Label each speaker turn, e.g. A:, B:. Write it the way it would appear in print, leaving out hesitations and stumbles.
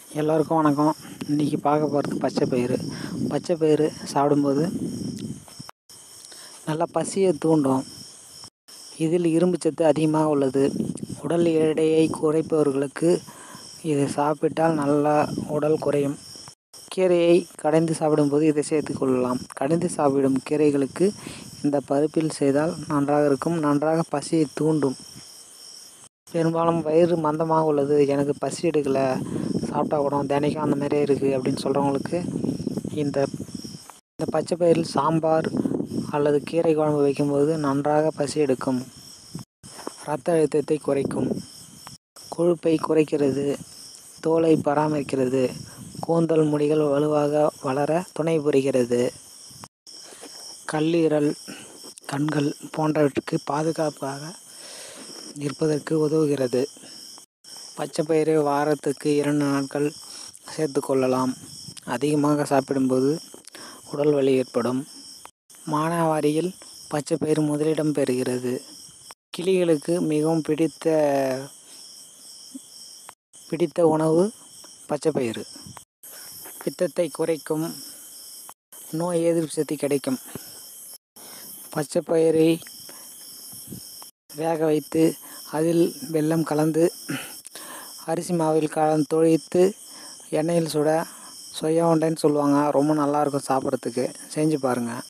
A: எல்லோருக்கும் வணக்கம். இன்றைக்கி பார்க்க போகிறது பச்சை பயிறு சாப்பிடும்போது நல்லா பசியை தூண்டும். இதில் இரும்பு சத்து அதிகமாக உள்ளது. உடல் எடையை குறைப்பவர்களுக்கு இதை சாப்பிட்டால் நல்லா உடல் குறையும். கீரையை கடைந்து சாப்பிடும்போது இதை சேர்த்துக்கொள்ளலாம். கடைந்து சாப்பிடும் கீரைகளுக்கு இந்த பருப்பில் செய்தால் நன்றாக இருக்கும். நன்றாக பசியை தூண்டும். பெரும்பாலும் வயிறு மந்தமாக உள்ளது, எனக்கு பசி எடுக்கலை, சாப்பிட்டா கூட தினைக்கும் அந்த மாதிரியே இருக்குது அப்படின்னு சொல்கிறவங்களுக்கு இந்த பச்சை பயிரில் சாம்பார் அல்லது கீரை குழம்பு வைக்கும்போது நன்றாக பசி எடுக்கும். இரத்த அழுத்தத்தை குறைக்கும். கொழுப்பை குறைக்கிறது. தோலை பராமரிக்கிறது. கூந்தல் முடிகள் வலுவாக வளர துணை புரிகிறது. கல்லீரல், கண்கள் போன்றவற்றுக்கு பாதுகாப்பாக இருப்பதற்கு உதவுகிறது. பச்சை பயிரை வாரத்துக்கு 2 நாட்கள் சேர்த்து கொள்ளலாம். அதிகமாக சாப்பிடும்போது உடல் வலி ஏற்படும். மானாவாரியில் பச்சை பயிறு முதலிடம் பெறுகிறது. கிளிகளுக்கு மிகவும் பிடித்த உணவு பச்சை பயிறு. பித்தத்தை குறைக்கும். நோய் எதிர்ப்பு சக்தி கிடைக்கும். பச்சை பயிரை வேக வைத்து அதில் வெல்லம் கலந்து அரிசி மாவில் தொழித்து எண்ணெயில் சுட சொய்யா உருண்டைன்னு சொல்லுவாங்க. ரொம்ப நல்லாயிருக்கும் சாப்பிட்றதுக்கு. செஞ்சு பாருங்கள்.